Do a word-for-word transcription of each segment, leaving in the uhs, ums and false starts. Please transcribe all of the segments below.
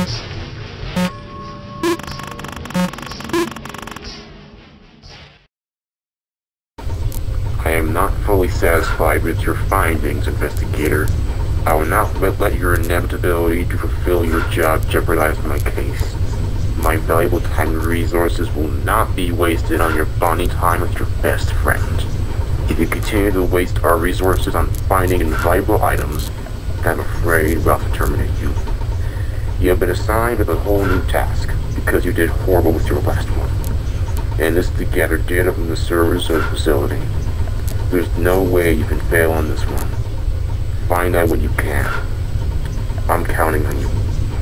I am not fully satisfied with your findings, investigator. I will not let your inevitability to fulfill your job jeopardize my case. My valuable time and resources will not be wasted on your bonding time with your best friend. If you continue to waste our resources on finding invaluable items, I'm afraid we'll have to terminate you. You have been assigned with a whole new task, because you did horrible with your last one. And this is to gather data from the servers of the facility. There's no way you can fail on this one. Find out what you can. I'm counting on you.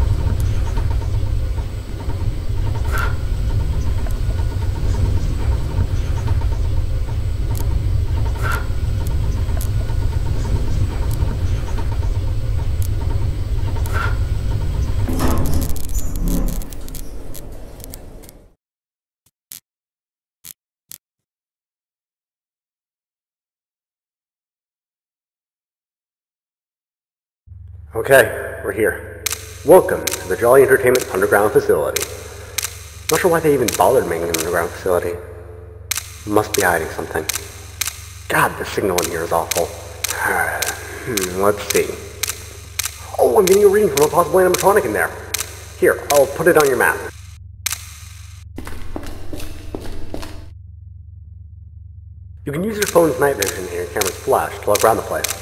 Okay, we're here. Welcome to the Jolly Entertainment Underground Facility. Not sure why they even bothered making an underground facility. Must be hiding something. God, the signal in here is awful. hmm, let's see. Oh, I'm getting a reading from a possible animatronic in there. Here, I'll put it on your map. You can use your phone's night vision and your camera's flash to look around the place.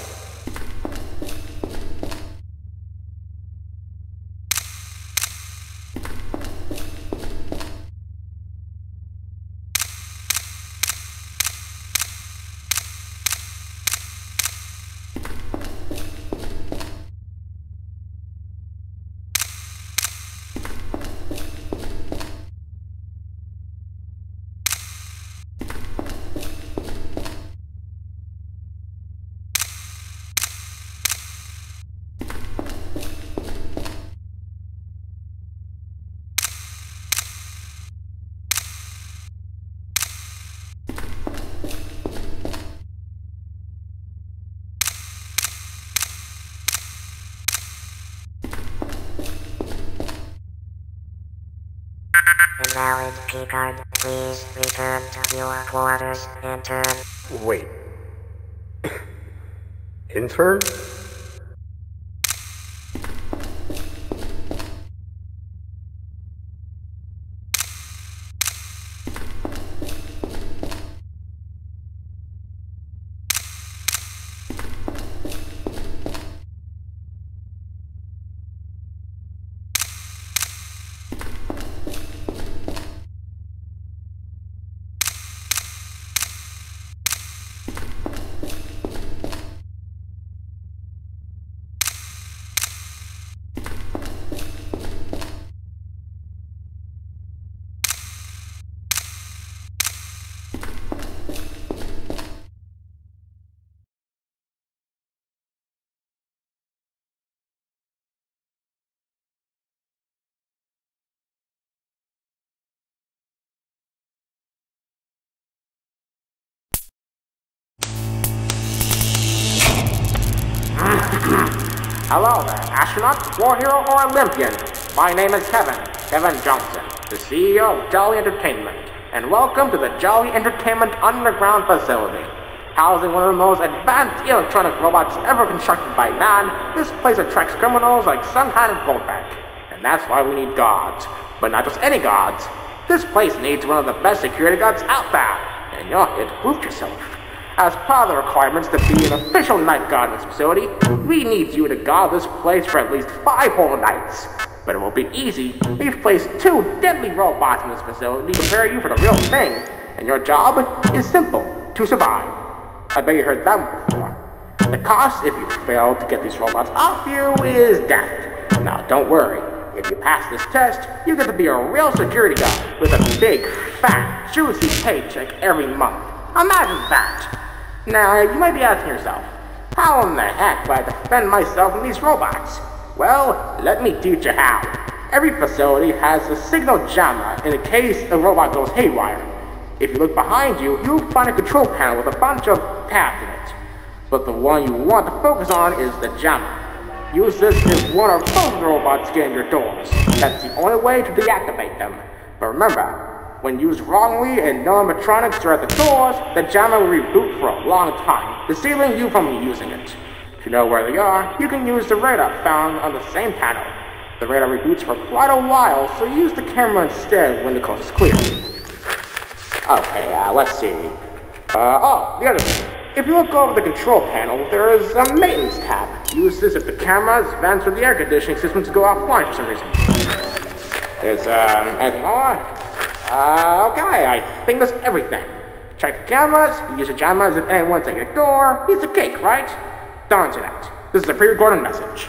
Invalid keycard. Please return to your quarters, intern. Wait. Intern? Hello there, astronaut, war hero, or Olympian. My name is Kevin, Kevin Johnson, the C E O of Jolly Entertainment, and welcome to the Jolly Entertainment Underground Facility. Housing one of the most advanced electronic robots ever constructed by man, this place attracts criminals like some kind of vote bank. And that's why we need guards. But not just any guards. This place needs one of the best security guards out there. And you're here to prove yourself. As part of the requirements to be an official night guard in this facility, we need you to guard this place for at least five whole nights. But it won't be easy. We've placed two deadly robots in this facility to prepare you for the real thing. And your job is simple, to survive. I bet you heard that one before. The cost if you fail to get these robots off you is death. Now don't worry, if you pass this test, you get to be a real security guard with a big, fat, juicy paycheck every month. Imagine that! Now, you might be asking yourself, how in the heck do I defend myself from these robots? Well, let me teach you how. Every facility has a signal jammer in case a robot goes haywire. If you look behind you, you'll find a control panel with a bunch of tabs in it. But the one you want to focus on is the jammer. Use this if one or both of the robots get in your doors. That's the only way to deactivate them. But remember, when used wrongly and no animatronics are at the doors, the jammer will reboot for a long time, disabling you from using it. If you know where they are, you can use the radar found on the same panel. The radar reboots for quite a while, so use the camera instead when the coast is clear. Okay, uh, let's see. Uh, oh, the other thing. If you look over the control panel, there is a maintenance tab. Use this if the cameras, vents, or the air conditioning systems go offline for some reason. There's, um, anything more? Uh, okay, I think that's everything. Check the cameras, use the jammers if anyone's at your door. It's a cake, right? Don't answer that. This is a pre-recorded message.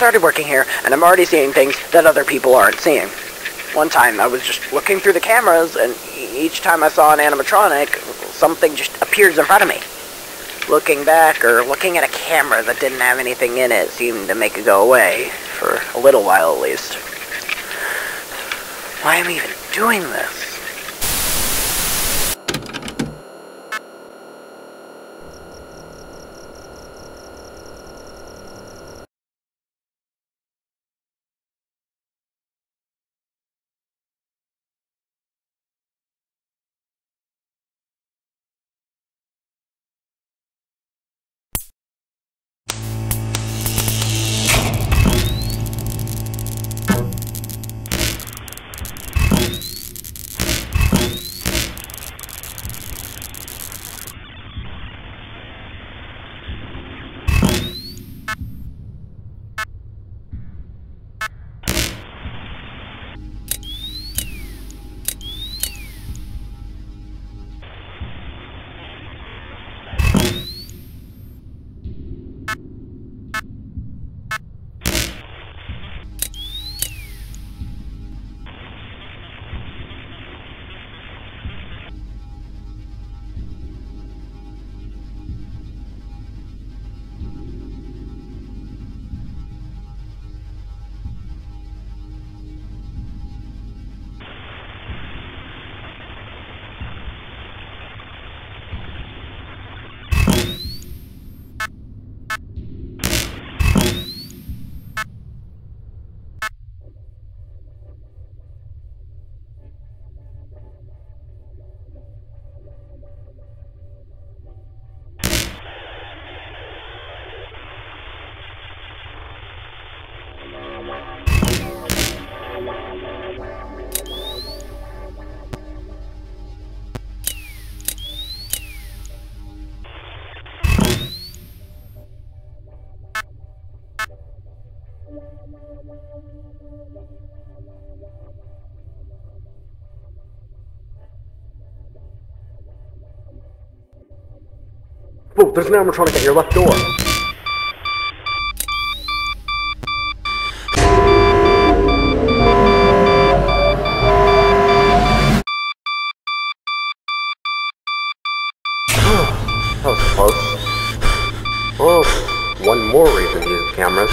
started working here, and I'm already seeing things that other people aren't seeing. One time, I was just looking through the cameras, and e- each time I saw an animatronic, something just appears in front of me. Looking back, or looking at a camera that didn't have anything in it, seemed to make it go away, for a little while at least. Why am I even doing this? Whoa, there's an animatronic at your left door. That was close. Oh, one more reason to use cameras.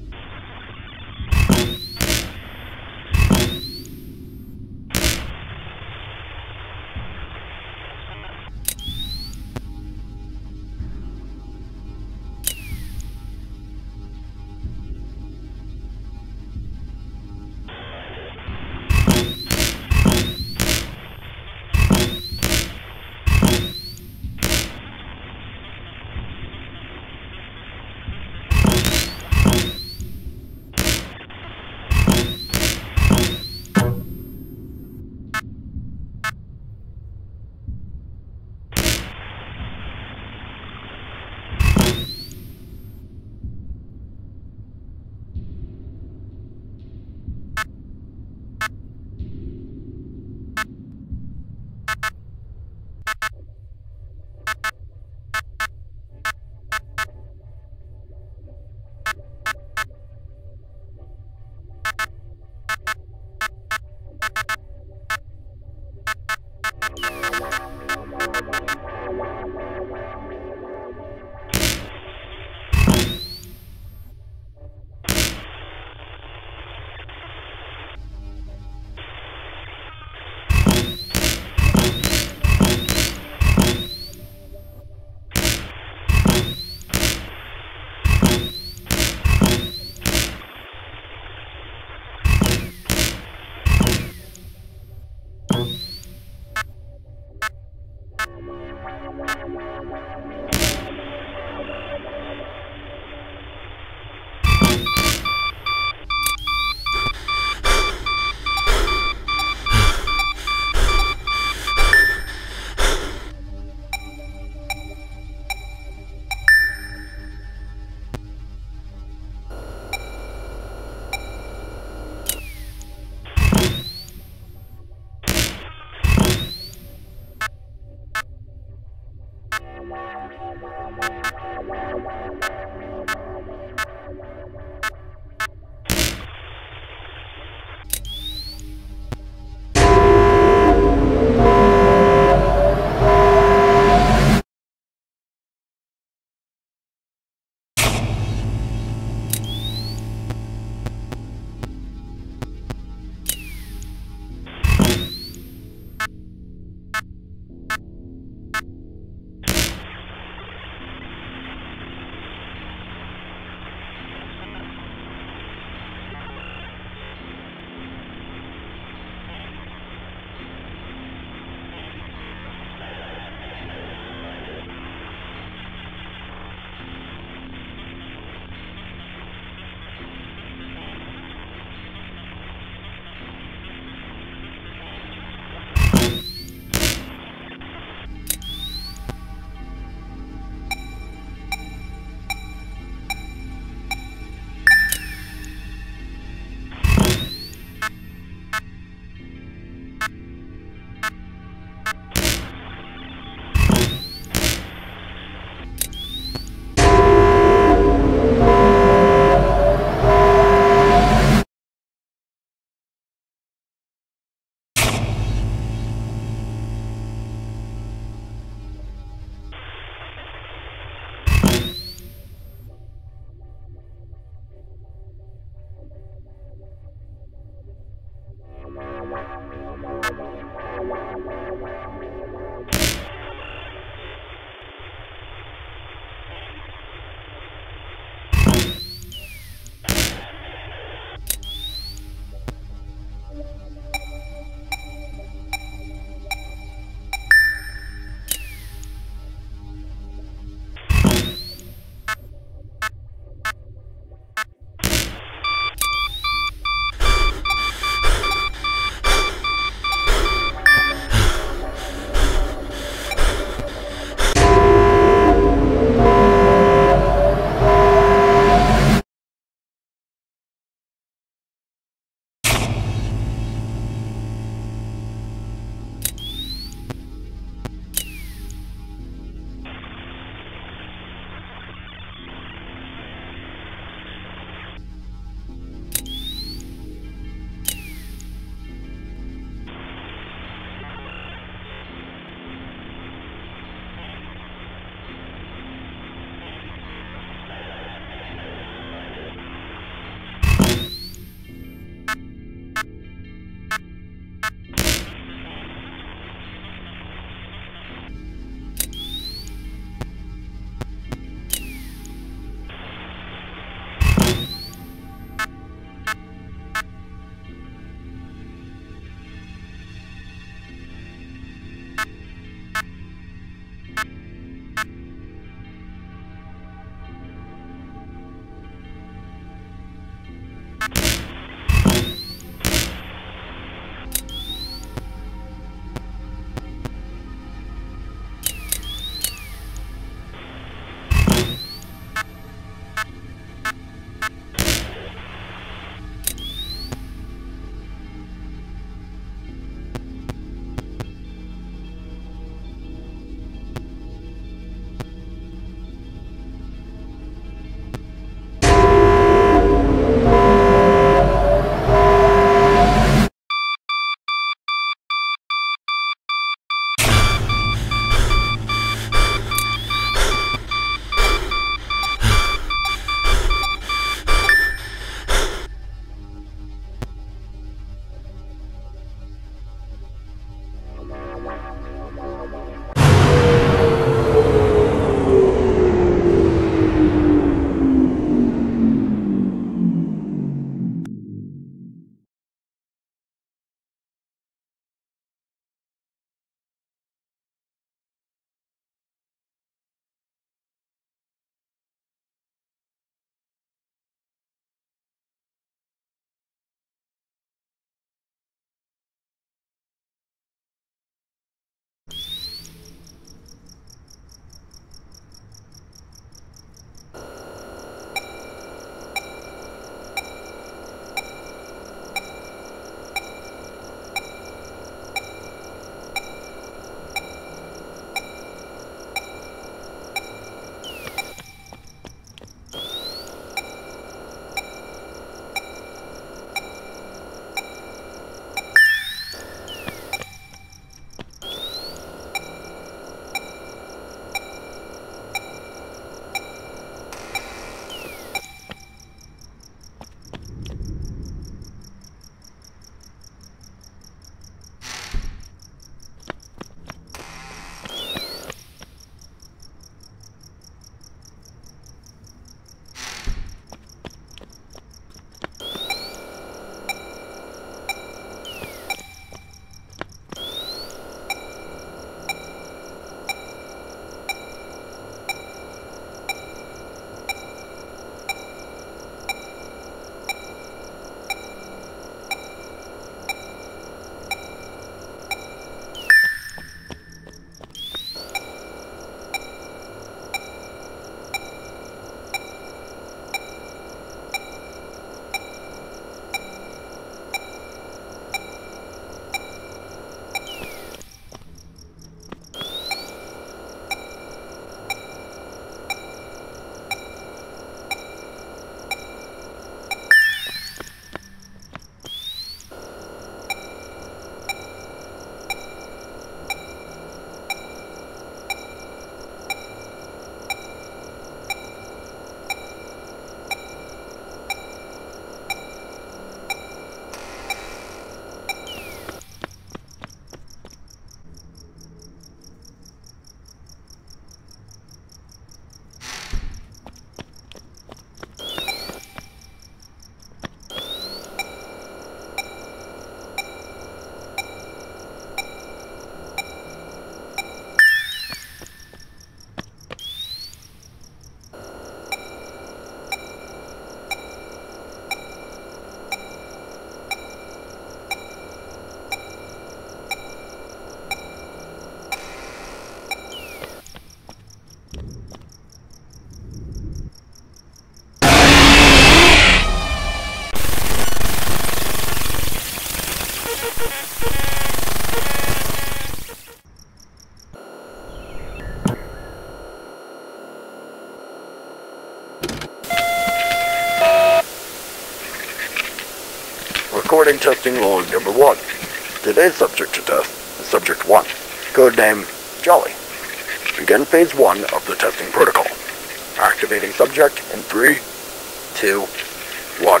Recording testing log number one. Today's subject to test is subject one, codename Jolly. Begin phase one of the testing protocol. Activating subject in three, two, one.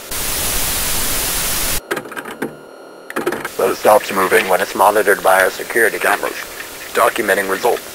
So it stops moving when it's monitored by our security cameras, documenting results.